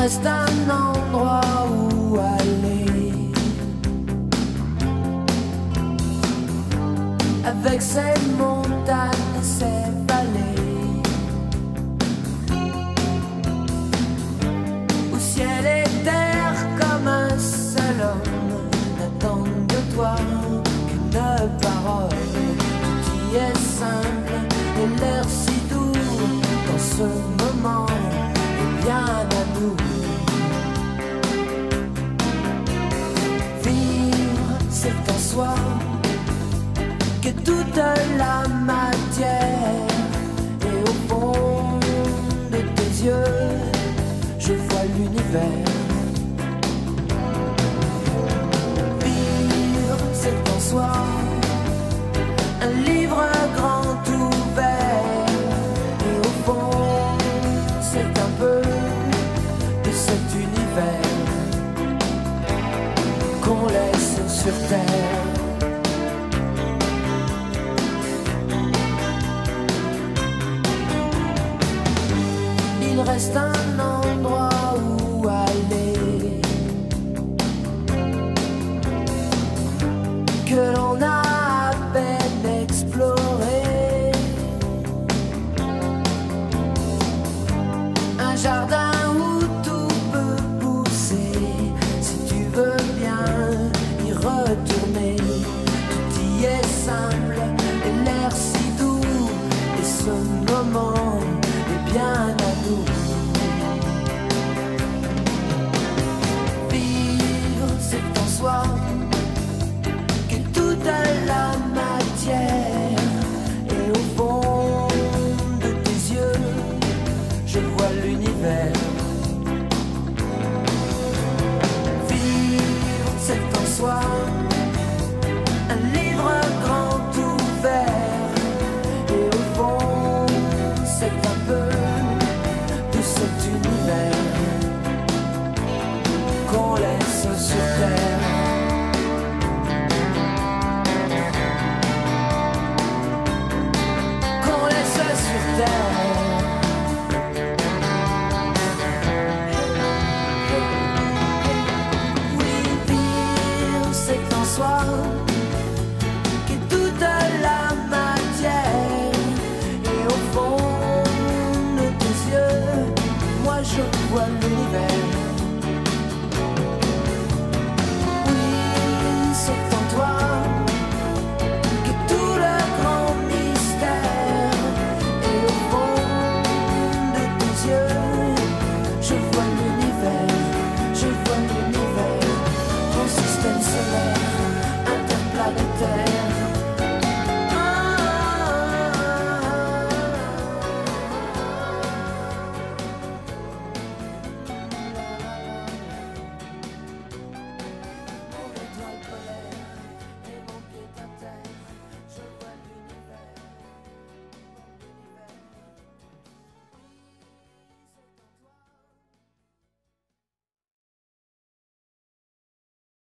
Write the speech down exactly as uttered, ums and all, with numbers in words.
reste un endroit où aller, avec ses montagnes et ses vallées, où ciel et terre comme un seul homme n'attendent de toi qu'une parole. Tout y est simple et l'air si doux dans ce moment est bien à nous. Vivre, c'est en soi que toute la matière, et au fond de tes yeux je vois l'univers. Vivre, c'est en soi un livre grand ouvert, et au fond c'est un peu de cet univers qu'on laisse sur terre. Il reste un endroit où aller, que l'on a à peine exploré, un jardin où tout peut pousser, si tu veux bien y retourner. Tout y est simple et l'air si doux, et ce moment est bien à nous. Vivre, c'est en soi que toute la matière, et au fond de tes yeux je vois l'univers.